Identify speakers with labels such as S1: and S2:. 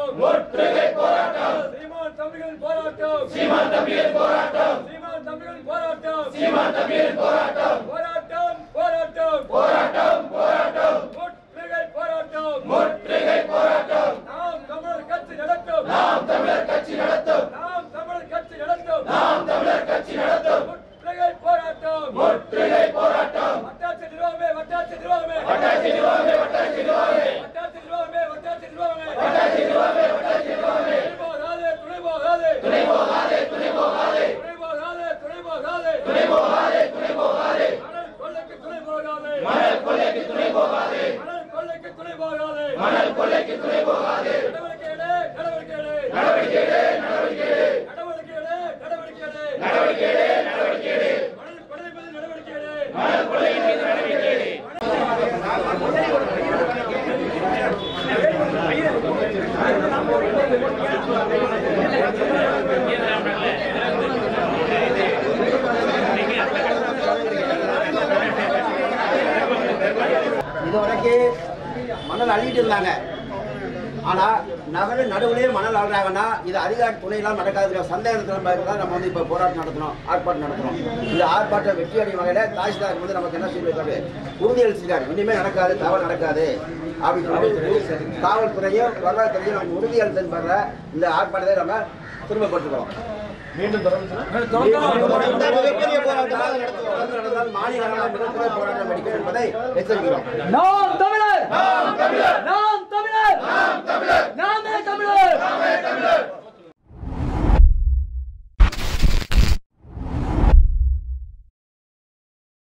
S1: போராட்டம் முற்றுகை போராட்டம் சீமான் தம்பிகளின் போராட்டம் சீமான் தம்பிகளின் போராட்டம் சீமான் தம்பிகளின் போராட்டம் சீமான் தம்பிகளின் போராட்டம் போராட்டம் போராட்டம் போராட்டம் போராட்டம் முற்றுகை போராட்டம் முற்றுகை போராட்டம் நாம் தமிழர் கட்சி நடத்தும் நாம் தமிழர் கட்சி நடத்தும் நாம் தமிழர் கட்சி நடத்தும் நாம் தமிழர் கட்சி நடத்தும் முற்றுகை போராட்டம் முற்றுகை போராட்டம் வட்டாட்சி நிர்வாகமே வட்டாட்சி நிர்வாகமே வட்டாட்சி நிர்வாகமே வட்டாட்சி நிர்வாகமே வட்டாட்சி நிர்வாகமே வட்டாட்சி நிர்வாகமே வட்டாட்சி நிர்வாகமே வட்டாட்சி நிர்வாகமே துணை போகாதே துணை போகாதே துணை போகாதே துணை போகாதே துணை போகாதே துணை போகாதே துணை போகாதே துணை போகாதே மணல் கொள்ளைக்கு துணை போகாதே மணல் கொள்ளைக்கு துணை போகாதே மணல் கொள்ளைக்கு துணை போகாதே நடவடிக்கை எடு நடவடிக்கை எடு நடவடிக்கை எடு நடவடிக்கை எடு நடவடிக்கை எடு நடவடிக்கை எடு நடவடிக்கை எடு நடவடிக்கை எடு மணல் கொள்ளை மீது நடவடிக்கை எடு மணல் கொள்ளை மீது நடவடிக்கை எடு
S2: இதுவரைக்கும் மணல் அள்ளிட்டு இருந்தாங்க. ஆனா நகர நடுவுலயே மணல் அள்ளுறாங்கன்னா இது அதிகாரி துணையெல்லாம் நடக்காது சந்தேகத்தில் தான் நம்ம இப்போ போராட்டம் நடத்தணும் ஆர்ப்பாட்டம் நடத்தணும். இந்த ஆர்ப்பாட்டம் வெற்றி அடையும் வகையில் தாசில்தார் நமக்கு என்ன சொல்லியிருக்காரு உறுதியளிச்சிருக்காரு இனிமேல் நடக்காது தவறு நடக்காது அப்படின்னு சொல்லி காவல்துறையும் வரலாற்றுறையும் நம்ம உறுதியளித்தன் பெற இந்த ஆர்ப்பாட்டத்தை நம்ம திரும்பப்பட்டிருக்கோம். மீண்டும் மிகப்பெரிய போராட்டமாக நடந்தால் மாநில அளவில் மிகப்பெரிய போராட்டம் வெடிக்கும் என்பதை எச்சரிக்கிறோம்.
S3: நாம் தமிழர் நாம் தமிழர் நாம் தமிழர்